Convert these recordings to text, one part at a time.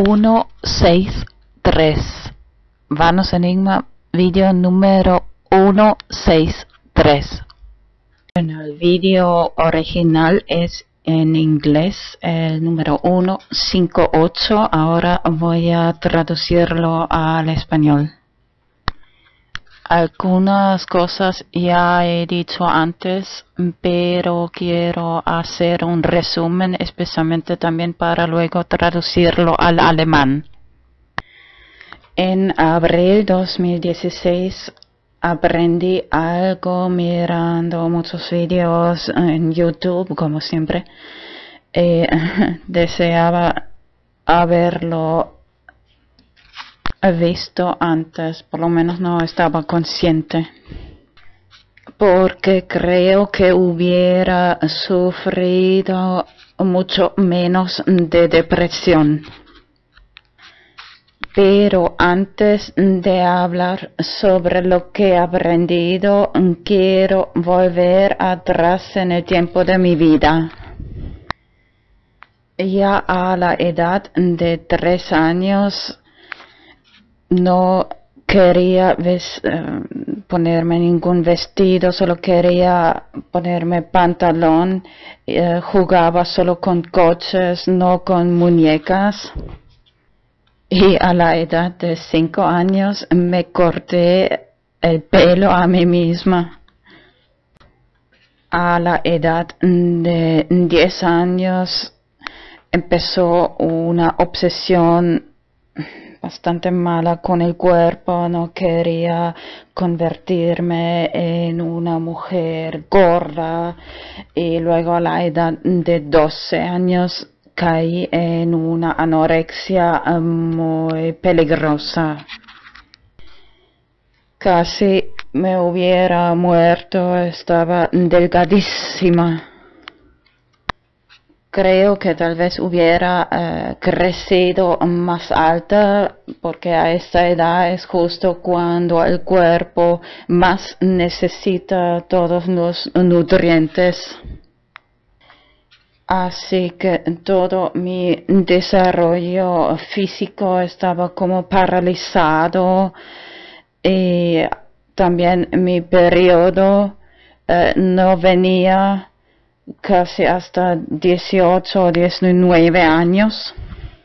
163. Vanos Enigma, vídeo número 163. Bueno, el vídeo original es en inglés, el número 158. Ahora voy a traducirlo al español. Algunas cosas ya he dicho antes, pero quiero hacer un resumen, especialmente también para luego traducirlo al alemán. En abril 2016 aprendí algo mirando muchos vídeos en YouTube, como siempre. Deseaba haberlo visto antes, por lo menos no estaba consciente, porque creo que hubiera sufrido mucho menos de depresión. Pero antes de hablar sobre lo que he aprendido, quiero volver atrás en el tiempo de mi vida. Ya a la edad de 3 años no quería ponerme ningún vestido, solo quería ponerme pantalón, jugaba solo con coches, no con muñecas. Y a la edad de 5 años me corté el pelo a mí misma. A la edad de 10 años empezó una obsesión bastante mala con el cuerpo. No quería convertirme en una mujer gorda. Y luego a la edad de 12 años caí en una anorexia muy peligrosa. Casi me hubiera muerto, estaba delgadísima. Creo que tal vez hubiera crecido más alta, porque a esta edad es justo cuando el cuerpo más necesita todos los nutrientes. Así que todo mi desarrollo físico estaba como paralizado, y también mi periodo no venía casi hasta 18 o 19 años.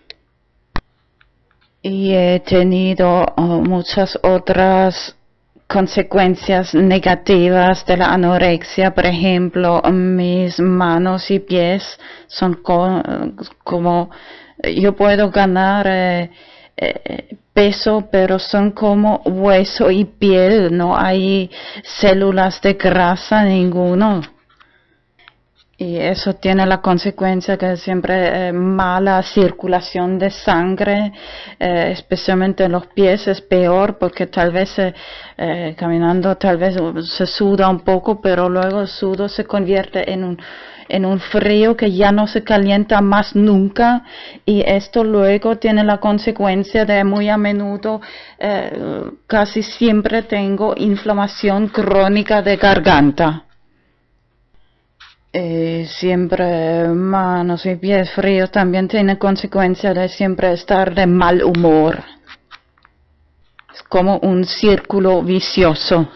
Y he tenido muchas otras consecuencias negativas de la anorexia. Por ejemplo, mis manos y pies son como yo puedo ganar peso, pero son como hueso y piel, no hay células de grasa ninguno. Y eso tiene la consecuencia que siempre mala circulación de sangre, especialmente en los pies es peor, porque tal vez caminando tal vez se suda un poco, pero luego el sudor se convierte en un frío que ya no se calienta más nunca, y esto luego tiene la consecuencia de muy a menudo, casi siempre tengo inflamación crónica de garganta. Siempre manos y pies fríos también tiene consecuencia de siempre estar de mal humor. Es como un círculo vicioso.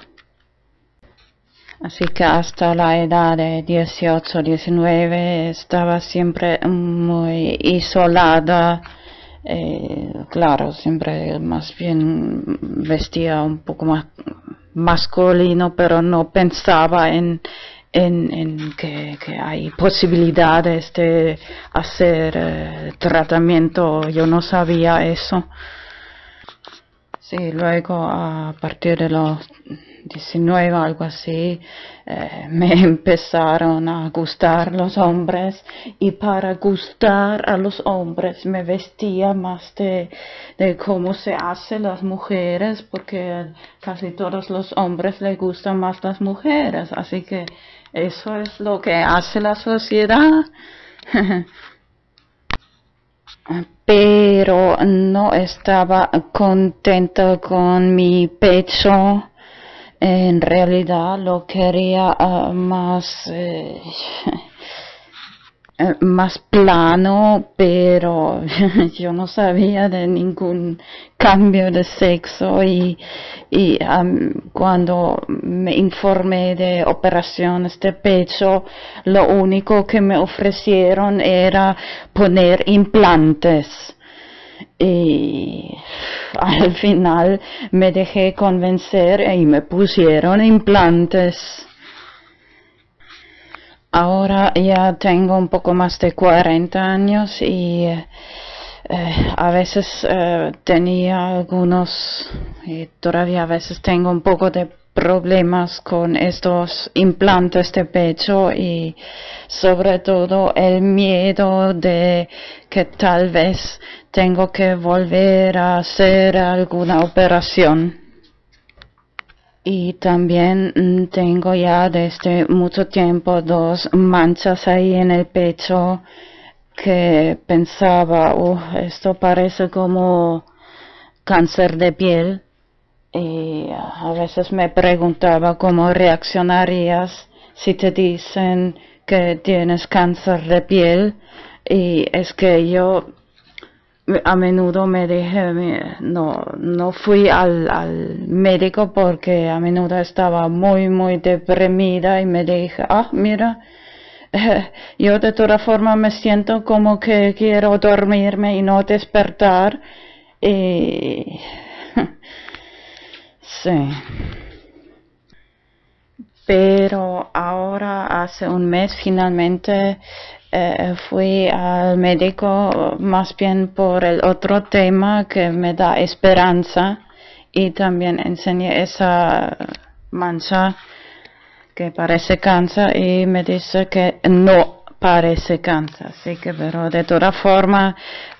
Así que hasta la edad de 18, 19 estaba siempre muy isolada. Claro, siempre más bien vestía un poco más masculino, pero no pensaba en que hay posibilidades de hacer tratamiento. Yo no sabía eso. Sí, luego a partir de los 19, algo así, me empezaron a gustar los hombres, y para gustar a los hombres me vestía más de cómo se hace las mujeres, porque casi todos los hombres les gustan más las mujeres, así que eso es lo que hace la sociedad. Pero no estaba contenta con mi pecho. En realidad lo quería más más plano, pero yo no sabía de ningún cambio de sexo y cuando me informé de operaciones de pecho, lo único que me ofrecieron era poner implantes. Y al final me dejé convencer y me pusieron implantes. Ahora ya tengo un poco más de 40 años y a veces tenía algunos y todavía a veces tengo un poco de problemas con estos implantes de pecho y sobre todo el miedo de que tal vez tengo que volver a hacer alguna operación. Y también tengo ya desde mucho tiempo 2 manchas ahí en el pecho que pensaba, esto parece como cáncer de piel. Y a veces me preguntaba cómo reaccionarías si te dicen que tienes cáncer de piel. Y es que yo a menudo me dije, no fui al médico porque a menudo estaba muy deprimida y me dije, mira, yo de todas formas me siento como que quiero dormirme y no despertar. Y sí. Pero ahora hace un mes finalmente fui al médico más bien por el otro tema que me da esperanza y también enseñé esa mancha que parece cáncer y me dice que no parece cáncer, así que pero de todas formas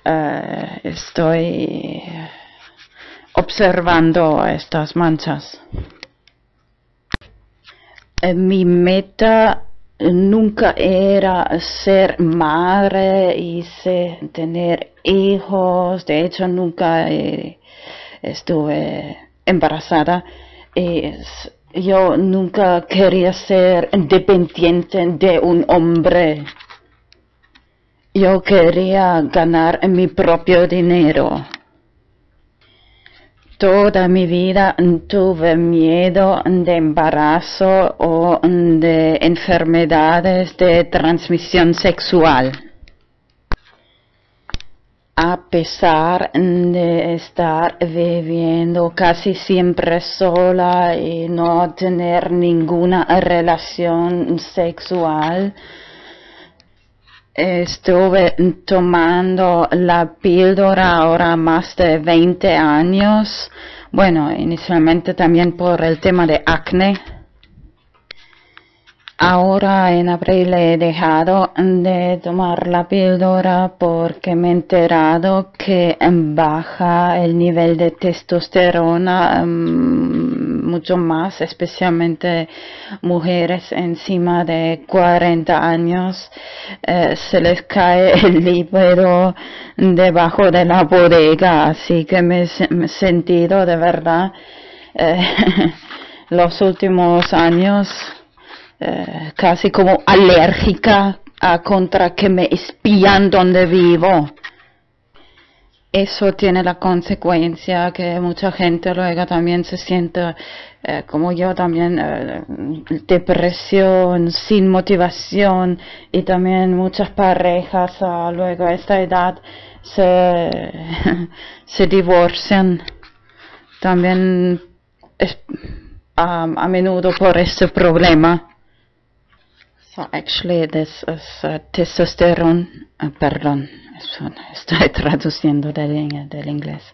estoy observando estas manchas. Mi meta nunca era ser madre y tener hijos. De hecho, nunca estuve embarazada. Yo nunca quería ser dependiente de un hombre. Yo quería ganar mi propio dinero. Toda mi vida tuve miedo de embarazo o de enfermedades de transmisión sexual. A pesar de estar viviendo casi siempre sola y no tener ninguna relación sexual, estuve tomando la píldora ahora más de 20 años. Bueno, inicialmente también por el tema de acné. Ahora en abril he dejado de tomar la píldora porque me he enterado que baja el nivel de testosterona mucho más, especialmente mujeres encima de 40 años. Se les cae el líquido debajo de la bodega, así que me he sentido de verdad los últimos años casi como alérgica contra que me espían donde vivo. Eso tiene la consecuencia que mucha gente luego también se siente, como yo también, depresión, sin motivación, y también muchas parejas luego a esta edad se divorcian. También a menudo por este problema. So actually this is testosterone, perdón, estoy traduciendo del inglés.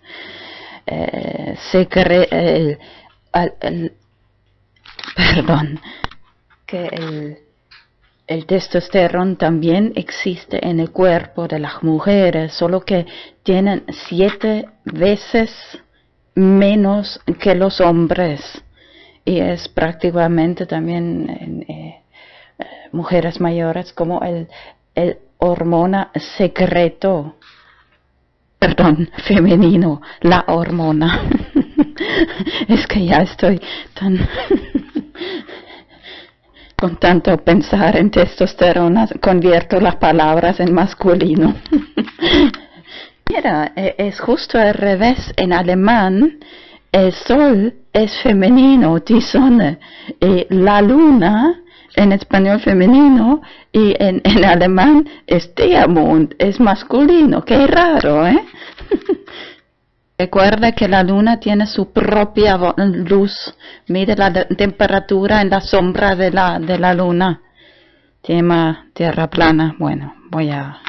Perdón, que el testosterona también existe en el cuerpo de las mujeres, solo que tienen 7 veces menos que los hombres. Y es prácticamente también mujeres mayores como el hormona secreto, perdón, femenino, la hormona. Es que ya estoy tan Con tanto pensar en testosterona, convierto las palabras en masculino. Mira, es justo al revés. En alemán, el sol es femenino, die Sonne. Y la luna, en español femenino, y en alemán es Diamond, es masculino. Qué raro, ¿eh? Recuerda que la luna tiene su propia luz. Mide la temperatura en la sombra de la luna. Tema tierra plana. Bueno, voy a...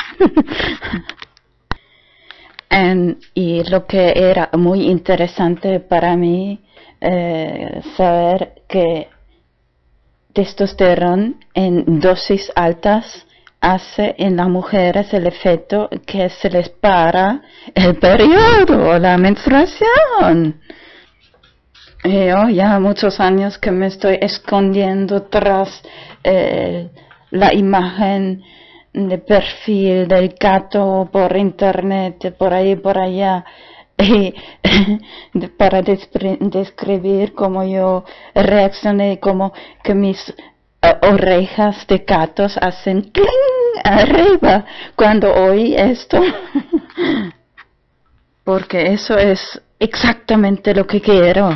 y lo que era muy interesante para mí, saber que testosterona en dosis altas hace en las mujeres el efecto que se les para el periodo, la menstruación. Yo ya muchos años que me estoy escondiendo tras la imagen de perfil del gato por internet, por ahí, por allá, y para describir cómo yo reaccioné, como que mis orejas de gatos hacen cling arriba cuando oí esto. Porque eso es exactamente lo que quiero.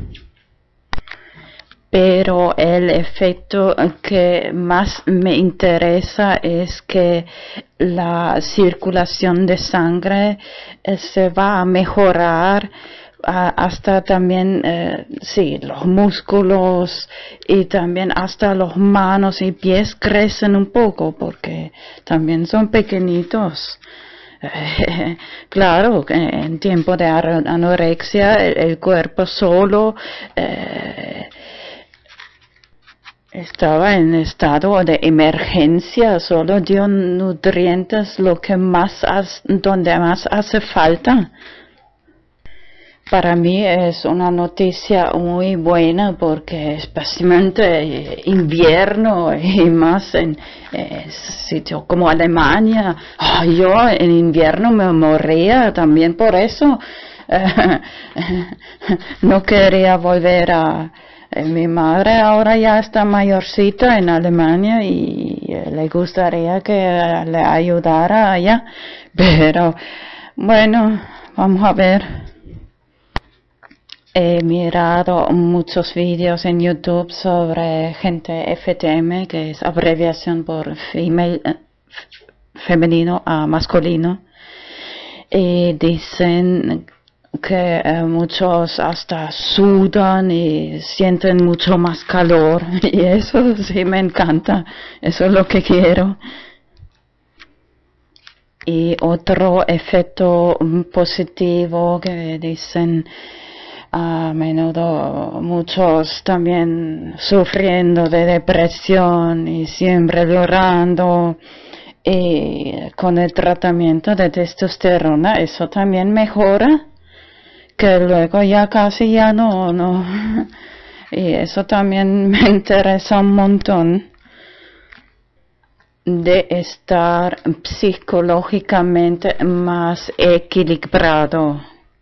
Pero el efecto que más me interesa es que la circulación de sangre se va a mejorar, hasta también, sí, los músculos y también hasta los manos y pies crecen un poco porque también son pequeñitos. Claro, en tiempo de anorexia el cuerpo solo estaba en estado de emergencia, solo dio nutrientes donde más hace falta. Para mí es una noticia muy buena porque especialmente invierno y más en sitios como Alemania, yo en invierno me moría también por eso. No quería volver a... Mi madre ahora ya está mayorcita en Alemania y le gustaría que le ayudara allá, pero bueno, vamos a ver. He mirado muchos vídeos en YouTube sobre gente FTM, que es abreviación por femenino a masculino, y dicen que muchos hasta sudan y sienten mucho más calor, y eso sí me encanta, eso es lo que quiero. Y otro efecto positivo que dicen, a menudo muchos también sufriendo de depresión y siempre llorando, y con el tratamiento de testosterona eso también mejora, que luego ya casi ya no, y eso también me interesa un montón, de estar psicológicamente más equilibrado.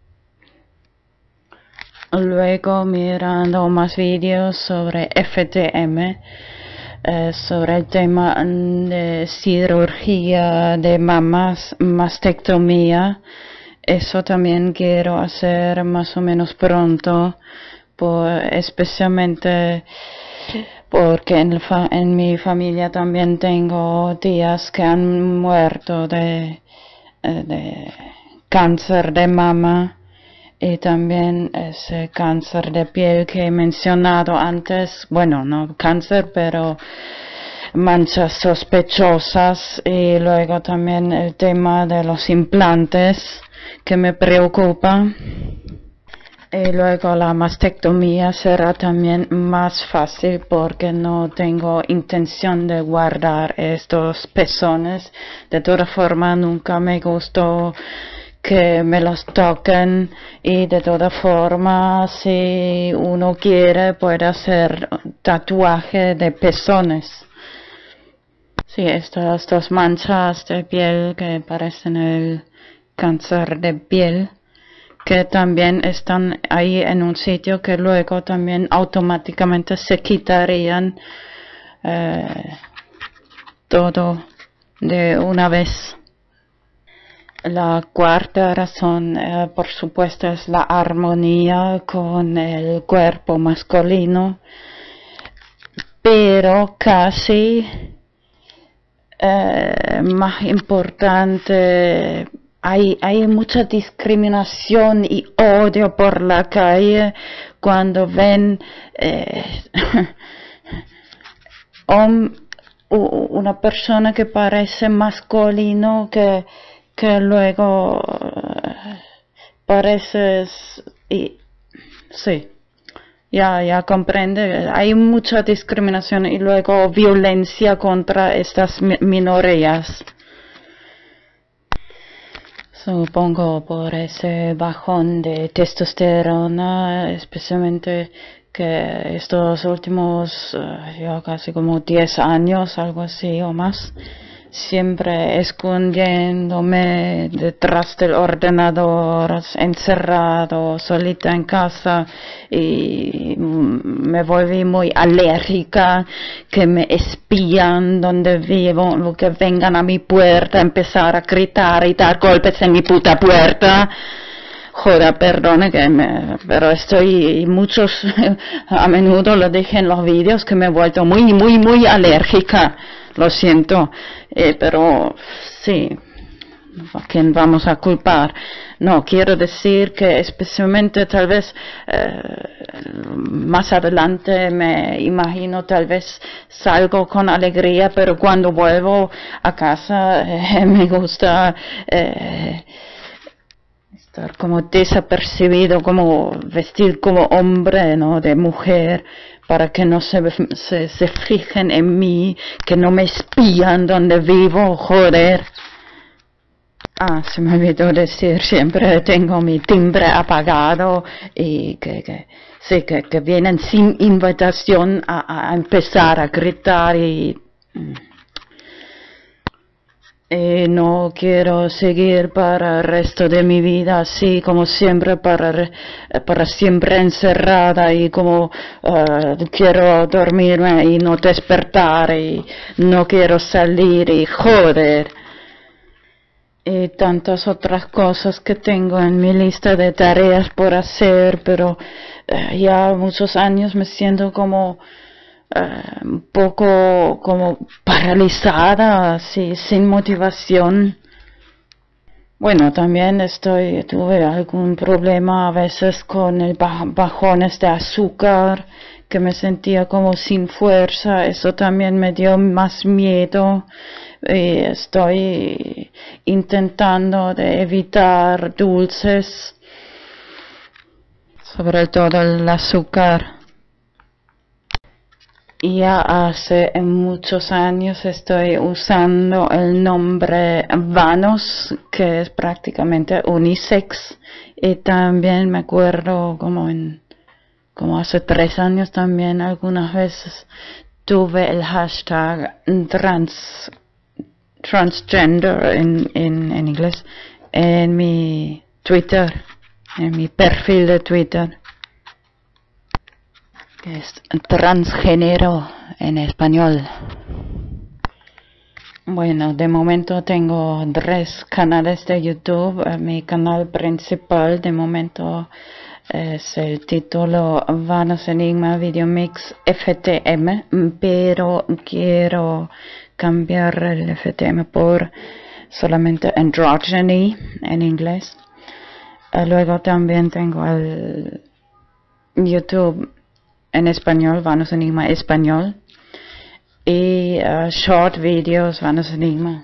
Luego mirando más vídeos sobre FTM, sobre el tema de cirugía de mamas, mastectomía. Eso también quiero hacer más o menos pronto, especialmente porque en mi familia también tengo tías que han muerto de cáncer de mama. Y también ese cáncer de piel que he mencionado antes, bueno, no cáncer, pero manchas sospechosas, y luego también el tema de los implantes que me preocupa. Y luego la mastectomía será también más fácil porque no tengo intención de guardar estos pezones. De todas formas, nunca me gustó que me los toquen, y de todas formas, si uno quiere, puede hacer tatuaje de pezones. Sí, estas dos manchas de piel que parecen el cáncer de piel, que también están ahí en un sitio que luego también automáticamente se quitarían todo de una vez. La cuarta razón, por supuesto, es la armonía con el cuerpo masculino, pero casi más importante, hay mucha discriminación y odio por la calle cuando ven una persona que parece masculino que luego parece sí, ya comprende, hay mucha discriminación y luego violencia contra estas minorías. Supongo por ese bajón de testosterona, especialmente que estos últimos, ya casi como 10 años, algo así o más, siempre escondiéndome detrás del ordenador, encerrado, solita en casa, y me volví muy alérgica, que me espían donde vivo, lo que vengan a mi puerta, empezar a gritar y dar golpes en mi puta puerta. Joder, perdone pero estoy, muchos, a menudo lo dije en los vídeos, que me he vuelto muy alérgica. Lo siento, pero sí, ¿a quién vamos a culpar? No, quiero decir que especialmente tal vez más adelante me imagino tal vez salgo con alegría, pero cuando vuelvo a casa me gusta estar como desapercibido, como vestir como hombre, ¿no? De mujer, para que no se fijen en mí, que no me espían donde vivo, joder. Se me olvidó decir, siempre tengo mi timbre apagado y que vienen sin invitación a empezar a gritar y no quiero seguir para el resto de mi vida así como siempre, para siempre encerrada y como quiero dormirme y no despertar y no quiero salir y joder. Y tantas otras cosas que tengo en mi lista de tareas por hacer, pero ya muchos años me siento como un poco como paralizada, así, sin motivación. Bueno, también tuve algún problema a veces con el bajones de azúcar, que me sentía como sin fuerza, eso también me dio más miedo. Y estoy intentando de evitar dulces, sobre todo el azúcar. Ya hace muchos años estoy usando el nombre Vanos, que es prácticamente unisex, y también me acuerdo como hace 3 años también algunas veces tuve el hashtag transgender en inglés en mi Twitter, en mi perfil de Twitter, que es transgénero en español. Bueno, de momento tengo 3 canales de YouTube. Mi canal principal de momento es el título Vanos Enigma Video Mix FTM, pero quiero cambiar el FTM por solamente Androgyny en inglés. Luego también tengo el YouTube en español, Vanos Enigma Español, y short videos, Vanos Enigma.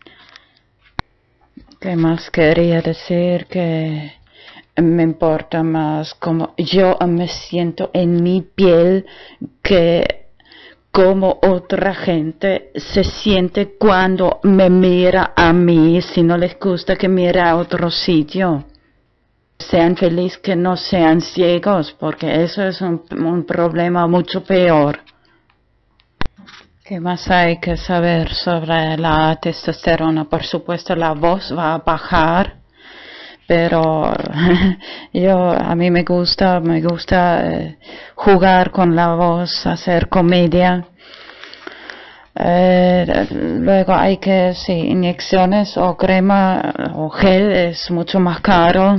¿Qué más quería decir? Que me importa más como yo me siento en mi piel que como otra gente se siente cuando me mira a mí, si no les gusta que mire a otro sitio. Sean felices, que no sean ciegos, porque eso es un problema mucho peor. ¿Qué más hay que saber sobre la testosterona? Por supuesto, la voz va a bajar, pero a mí me gusta jugar con la voz, hacer comedia. Luego hay que, sí, inyecciones o crema o gel es mucho más caro.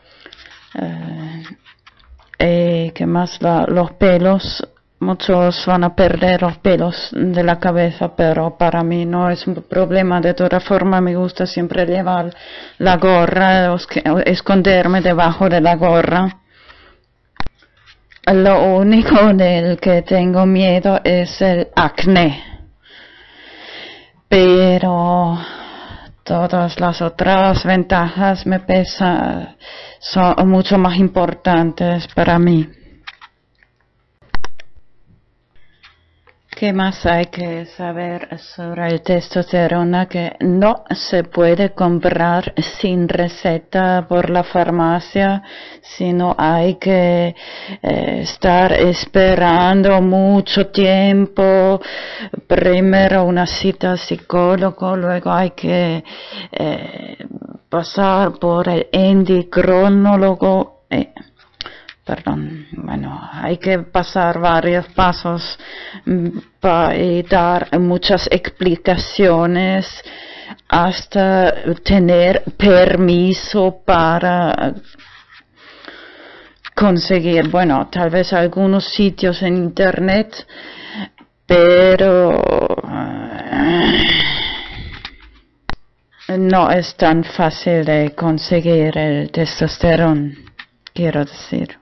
¿Qué más? Los pelos, muchos van a perder los pelos de la cabeza, pero para mí no es un problema. De todas formas, me gusta siempre llevar la gorra, esconderme debajo de la gorra. Lo único del que tengo miedo es el acné, pero todas las otras ventajas son mucho más importantes para mí. ¿Qué más hay que saber sobre el testosterona? Que no se puede comprar sin receta por la farmacia, sino hay que estar esperando mucho tiempo. Primero una cita al psicólogo, luego hay que pasar por el endocrinólogo. Hay que pasar varios pasos y dar muchas explicaciones hasta tener permiso para conseguir, tal vez algunos sitios en internet, pero no es tan fácil de conseguir el testosterona, quiero decir.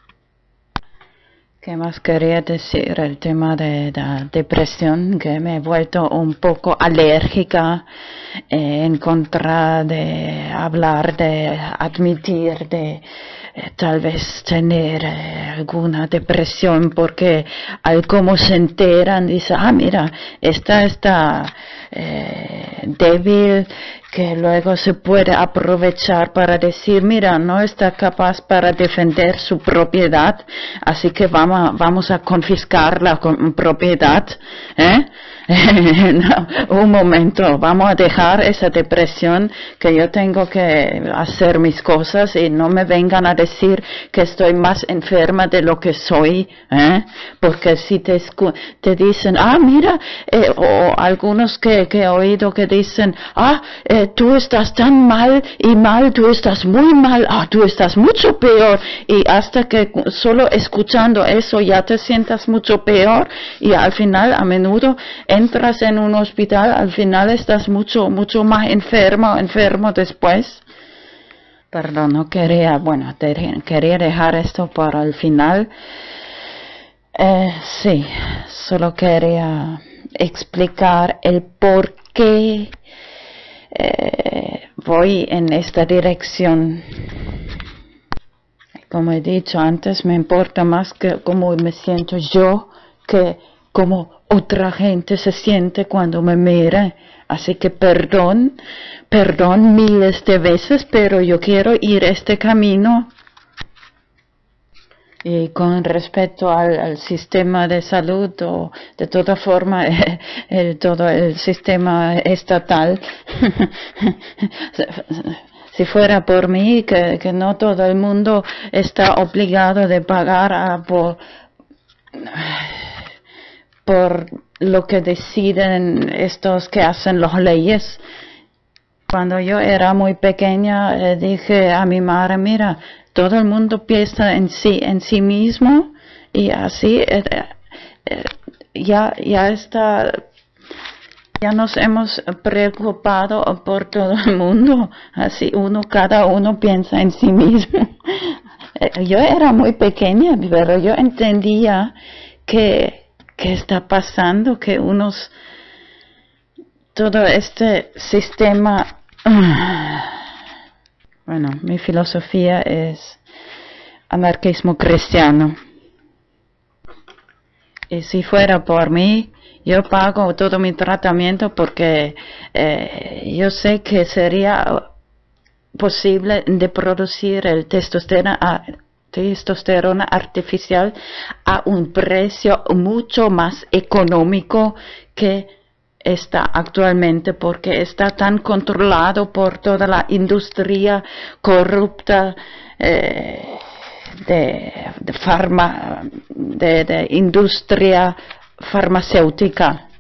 ¿Qué más quería decir? El tema de la depresión, que me he vuelto un poco alérgica en contra de hablar, de admitir, de tal vez tener alguna depresión, porque al como se enteran, dicen, mira, esta está débil, que luego se puede aprovechar para decir, mira, no está capaz para defender su propiedad, así que vamos a confiscar la propiedad, No, un momento, vamos a dejar esa depresión, que yo tengo que hacer mis cosas y no me vengan a decir que estoy más enferma de lo que soy, porque si te dicen, mira, o algunos que he oído que dicen, tú estás tan mal y mal, tú estás muy mal, tú estás mucho peor, y hasta que solo escuchando eso ya te sientas mucho peor, y al final a menudo entras en un hospital, al final estás mucho más enfermo después. Perdón, no quería, quería dejar esto para el final. Sí, solo quería explicar el por qué voy en esta dirección. Como he dicho antes, me importa más que cómo me siento yo que cómo otra gente se siente cuando me mira. Así que perdón miles de veces, pero yo quiero ir este camino. Y con respecto al sistema de salud, o de toda forma, todo el sistema estatal, si fuera por mí, que no todo el mundo está obligado de pagar por lo que deciden estos que hacen las leyes. Cuando yo era muy pequeña, dije a mi madre, mira, todo el mundo piensa en sí mismo, y así ya está. Ya nos hemos preocupado por todo el mundo, así cada uno piensa en sí mismo. Yo era muy pequeña, pero yo entendía que está pasando, que todo este sistema, mi filosofía es anarquismo cristiano. Y si fuera por mí, yo pago todo mi tratamiento, porque yo sé que sería posible de producir el testosterona artificial a un precio mucho más económico que está actualmente, porque está tan controlado por toda la industria corrupta de industria farmacéutica.